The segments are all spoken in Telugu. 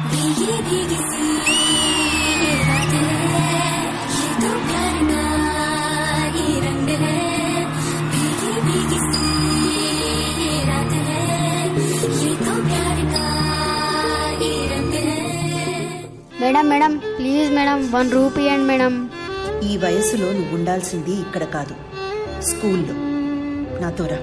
भीगी भीगी सी रातें ये तो प्यार का ही रंग है भीगी भीगी सी रातें ये तो प्यार का ही रंग है madam madam please madam 1 rupee ఇవ్వండి మేడం. ఈ వయసులో నువ్వు ఉండాల్సింది ఇక్కడ కాదు, స్కూల్లో. నాతో రా.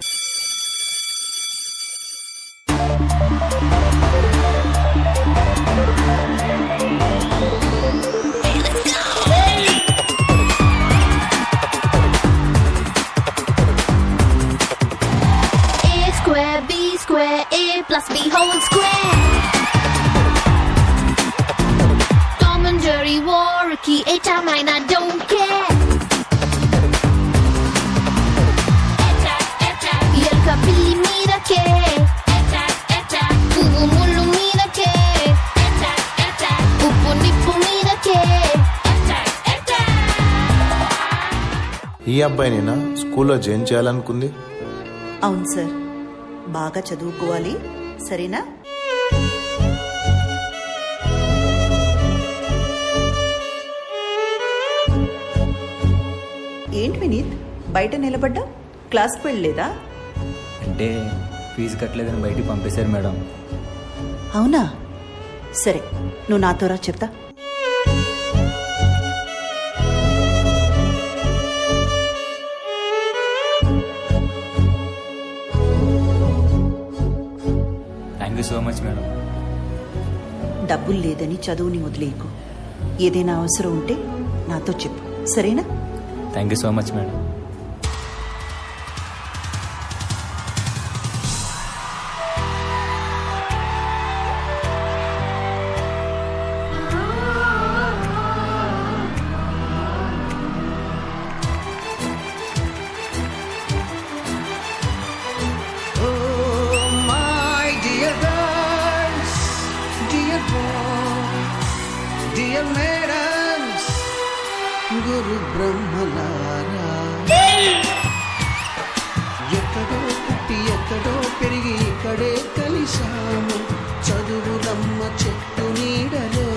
Plus B whole square. Tom and Jerry war a key. Echa mine I don't care. Echa Yelka pilli mira ke. Echa Uvu mullu mira ke. Echa Uppu nippu mira ke. Echa ఈ అబ్బాయినేనా స్కూల్లో జాయిన్ చేయాలనుకుంది? అవును సార్, బాగా చదువుకోవాలి, సరేనా? ఏంటి వినీత్, బయట నిలబడ్డా? క్లాస్కి వెళ్ళలేదా? అంటే ఫీజు కట్టలేదని బయటికి పంపేశారు మేడం. అవునా? సరే, నువ్వు నాతో రా, చెప్తా. Thank you so much madam. డబ్బులు లేదని చదువుని వదిలేయకు. ఏదైనా అవసరం ఉంటే నాతో చెప్పు, సరేనా? Thank you so much madam. గురు బ్రహ్మలారా, ఎక్కడో పుట్టి ఎక్కడో పెరిగి ఇక్కడే కలిశాము. చదువులమ్మ చెట్టు నీడలో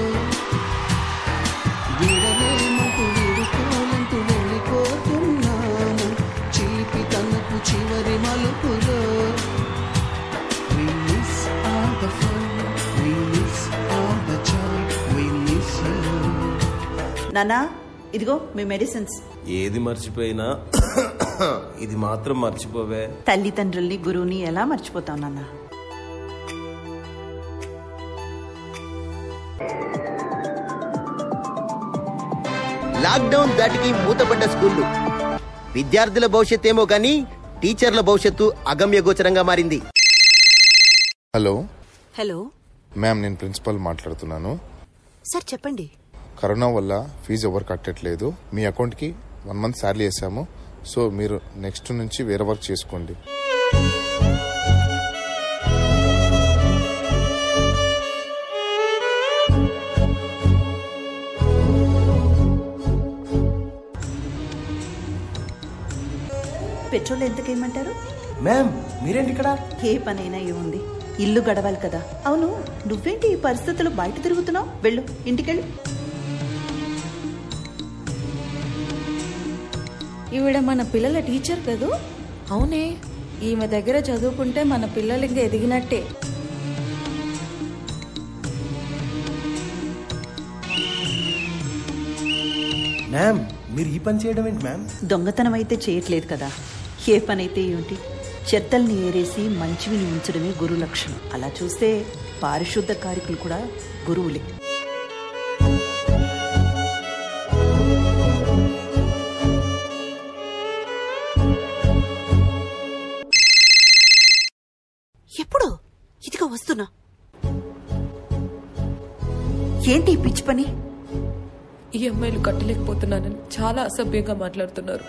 వీడలేమంటూ వీడుకోలంటూ వెళ్ళిపోతున్నాము. చిలిపి తనకు చివరి మలుపులో We miss all the fun, we miss all the joy, we miss you. నానా, ఇదిగో మీ మెడిసిన్స్. ఏది మర్చిపోయినా ఇది మాత్రం మర్చిపోవే. తల్లిదండ్రుల్ని గురువుని ఎలా మర్చిపోతావు నాన్న? లాక్డౌన్ దాటికి మూతపడ్డ స్కూళ్లు. విద్యార్థుల భవిష్యత్తేమో కానీ టీచర్ల భవిష్యత్తు అగమ్యగోచరంగా మారింది. హలో హలో మ్యామ్, నేను ప్రిన్సిపల్ మాట్లాడుతున్నాను. సార్ చెప్పండి. కరోనా వల్ల ఫీజు ఎవరు కట్టట్లేదు. మీ అకౌంట్కి 1 మంత్ శాలరీ వేసాము. సో మీరు నెక్స్ట్ నుంచి వేరే వర్క్ చేసుకోండి. పెట్రోల్ ఎంతకేయమంటారు? మ్యామ్ మీరేంటి ఇక్కడ? ఏ పనైనా ఏముంది, ఇల్లు గడవాలి కదా. అవును, నువ్వేంటి ఈ పరిస్థితుల్లో బయట తిరుగుతున్నావు? వెళ్ళు, ఇంటికెళ్ళు. ఈవిడ మన పిల్లల టీచర్ కదూ? అవునే, ఈమె దగ్గర చదువుకుంటే మన పిల్లలు ఇంకా ఎదిగినట్టే. మ్యామ్ మీరు ఈ పని చేయడం ఏంటి మ్యామ్? దొంగతనం అయితే చేయట్లేదు కదా, ఏ పనైతే ఏమిటి? చెత్తల్ని ఏరేసి మంచివిని ఉంచడమే గురు లక్షణం. అలా చూస్తే పారిశుద్ధ కార్మికులు కూడా గురువులే. ఎప్పుడు? ఇదిగో వస్తున్నా. ఏంటి పిచ్చి పని? ఈ అమ్మాయిలు కట్టలేకపోతున్నానని చాలా అసభ్యంగా మాట్లాడుతున్నారు.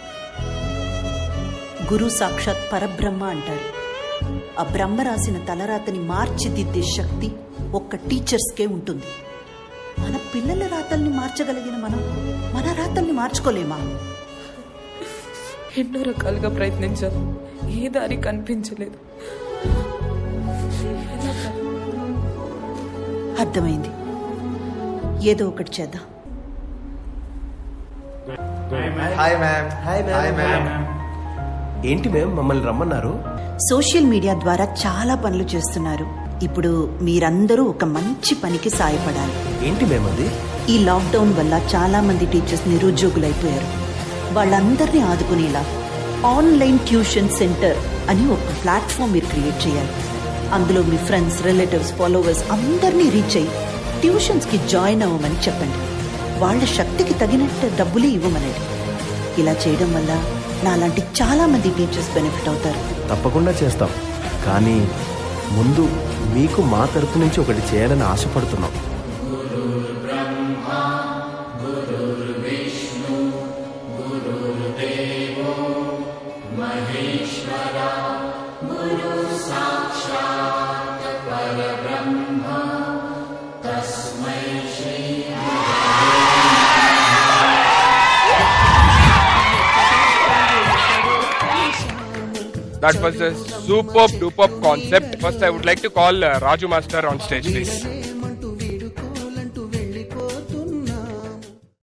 గురు సాక్షాత్ పరబ్రహ్మ అంటారు. ఆ బ్రహ్మ రాసిన తలరాతని మార్చిదిద్దే శక్తి ఒక్క టీచర్స్కే ఉంటుంది. మన పిల్లల రాతల్ని మార్చగలిగిన మనం మన రాతల్ని మార్చుకోలేమా? ఎన్నో రకాలుగా ప్రయత్నించాను, ఏ దారి కనిపించలేదు. అర్థమైంది. ఏదో ఒకటి చేద్దాం. Hi ma'am. Hi ma'am. ఏంటి మ్యామ్ మమ్మల్ని రమ్మన్నారు? సోషల్ మీడియా ద్వారా చాలా పనులు చేస్తున్నారు. ఇప్పుడు మీరందరూ ఒక మంచి పనికి సాయపడాలి. ఏంటి మ్యామ్ అది? ఈ లాక్డౌన్ వల్ల చాలా మంది టీచర్స్ నిరుద్యోగులైపోయారు. వాళ్ళందరినీ ఆదుకునేలా ఆన్లైన్ ట్యూషన్ సెంటర్ అని ఒక ప్లాట్ఫామ్ మీరు క్రియేట్ చేయాలి. అందులో మీ ఫ్రెండ్స్, రిలేటివ్స్, ఫాలోవర్స్ అందరినీ రీచ్ అయ్యి ట్యూషన్స్కి జాయిన్ అవ్వమని చెప్పండి. వాళ్ళ శక్తికి తగినట్టు డబ్బులే ఇవ్వమనండి. ఇలా చేయడం వల్ల నాలాంటి చాలా మంది టీచర్స్ బెనిఫిట్ అవుతారు. తప్పకుండా చేస్తాం. కానీ ముందు మీకు మా తరపు నుంచి ఒకటి చేయాలని ఆశపడుతున్నాం. That was a superb concept. First, I would like to call Raju Master on stage, please.